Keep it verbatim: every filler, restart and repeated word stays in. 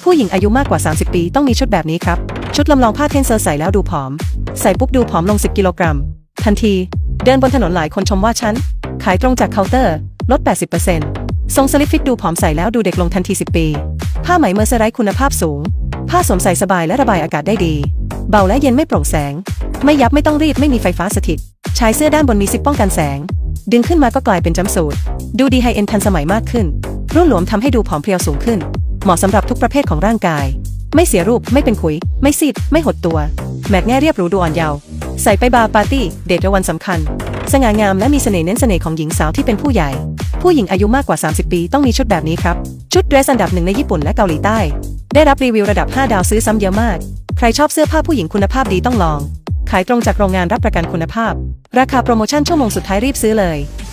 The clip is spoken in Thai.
ผู้หญิงอายุมากกว่าสามสิบปีต้องมีชุดแบบนี้ครับชุดลำลองผ้าเทนเซอร์ใส่แล้วดูผอมใส่ปุ๊บดูผอมลงสิบกิโลกรัมทันทีเดินบนถนนหลายคนชมว่าฉันขายตรงจากเคาน์เตอร์ลด แปดสิบเปอร์เซ็นต์ ทรงสลิปฟิตดูผอมใส่แล้วดูเด็กลงทันทีสิบปีผ้าไหมเมอร์ไร้คุณภาพสูงผ้าสวมใส่สบายและระบายอากาศได้ดีเบาและเย็นไม่โปร่งแสงไม่ยับไม่ต้องรีดไม่มีไฟฟ้าสถิตชายเสื้อด้านบนมีซิปป้องกันแสงดึงขึ้นมาก็กลายเป็นจัมป์สูทดูดีไฮเอ็นทันสมัยมากขึ้นรุ่นหลวมทำให้ดูผอมเพรียวสูงขึ้นเหมาะสำหรับทุกประเภทของร่างกายไม่เสียรูปไม่เป็นขุยไม่ซีดไม่หดตัวแมทแง่เรียบหรูดูอ่อนเยาว์ใส่ไปบาร์ปาร์ตี้เดทวันสำคัญสง่างามและมีเสน่ห์เน้นเสน่ห์ของหญิงสาวที่เป็นผู้ใหญ่ผู้หญิงอายุมากกว่าสามสิบปีต้องมีชุดแบบนี้ครับชุดเดรสอันดับหนึ่งในญี่ปุ่นและเกาหลีใต้ได้รับรีวิวระดับห้าดาวซื้อซ้ำเยอะมากใครชอบเสื้อผ้าผู้หญิงคุณภาพดีต้องลองขายตรงจากโรงงานรับประกันคุณภาพราคาโปรโมชั่นชั่วโมงสุดท้ายรีบซื้อเลย